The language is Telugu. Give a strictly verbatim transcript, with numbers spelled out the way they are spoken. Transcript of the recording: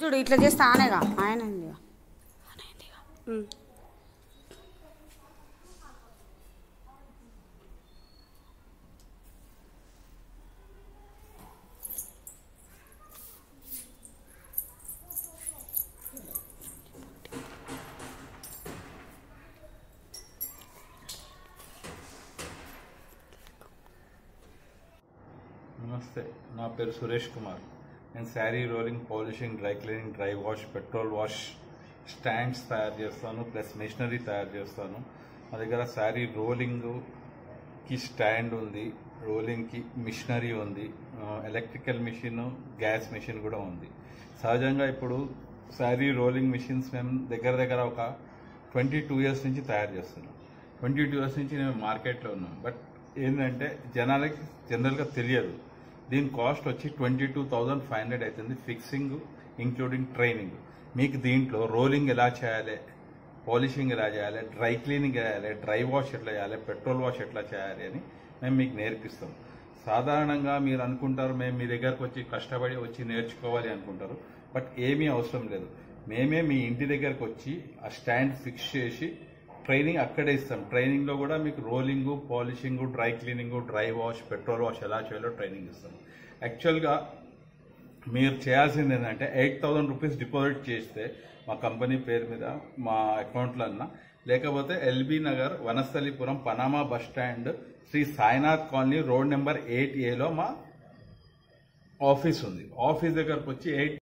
చూడు ఇట్లా చేస్తే ఆనేగా ఆయన నమస్తే, నా పేరు సురేష్ కుమార్. నేను sari rolling, polishing, dry cleaning, dry wash, petrol wash, stands తయారు చేస్తాను, ప్లస్ మిషనరీ తయారు చేస్తాను. మా దగ్గర శారీ రోలింగ్కి స్టాండ్ ఉంది, రోలింగ్కి మిషనరీ ఉంది, ఎలక్ట్రికల్ మిషన్, గ్యాస్ మిషన్ కూడా ఉంది. సహజంగా ఇప్పుడు శారీ రోలింగ్ మిషన్స్ మేము దగ్గర దగ్గర ఒక ట్వంటీ టూ ఇయర్స్ నుంచి తయారు చేస్తున్నాం. ట్వంటీ టూ ఇయర్స్ నుంచి మేము మార్కెట్లో ఉన్నాం. బట్ ఏంటంటే జనాలకి జనరల్గా తెలియదు. దీని కాస్ట్ వచ్చి twenty two thousand five hundred అవుతుంది, ఫిక్సింగ్ ఇంక్లూడింగ్ ట్రైనింగ్. మీకు దీంట్లో రోలింగ్ ఎలా చేయాలి, పాలిషింగ్ ఎలా చేయాలి, డ్రై క్లీనింగ్ ఎలా చేయాలి, డ్రై వాష్ ఎట్లా చేయాలి, పెట్రోల్ వాష్ ఎట్లా చేయాలి అని మేము మీకు నేర్పిస్తాం. సాధారణంగా మీరు అనుకుంటారు మేము మీ దగ్గరకు వచ్చి కష్టపడి వచ్చి నేర్చుకోవాలి అనుకుంటారు. బట్ ఏమీ అవసరం లేదు. మేమే మీ ఇంటి దగ్గరకు వచ్చి ఆ స్టాండ్ ఫిక్స్ చేసి ట్రైనింగ్ అక్కడే ఇస్తాం. ట్రైనింగ్లో కూడా మీకు rolling, polishing, dry cleaning, dry wash, petrol wash ఎలా చేయాలో ట్రైనింగ్ ఇస్తాం. యాక్చువల్గా మీరు చేయాల్సింది ఏంటంటే ఎయిట్ థౌసండ్ రూపీస్ డిపాజిట్ చేస్తే మా కంపెనీ పేరు మీద మా అకౌంట్లో అన్నా, లేకపోతే LB Nagar, Vanasthalipuram, Panama bus stand, Sri Sainath colony, road number eight ఏలో మా ఆఫీస్ ఉంది. ఆఫీస్ దగ్గరకు వచ్చి ఎయిట్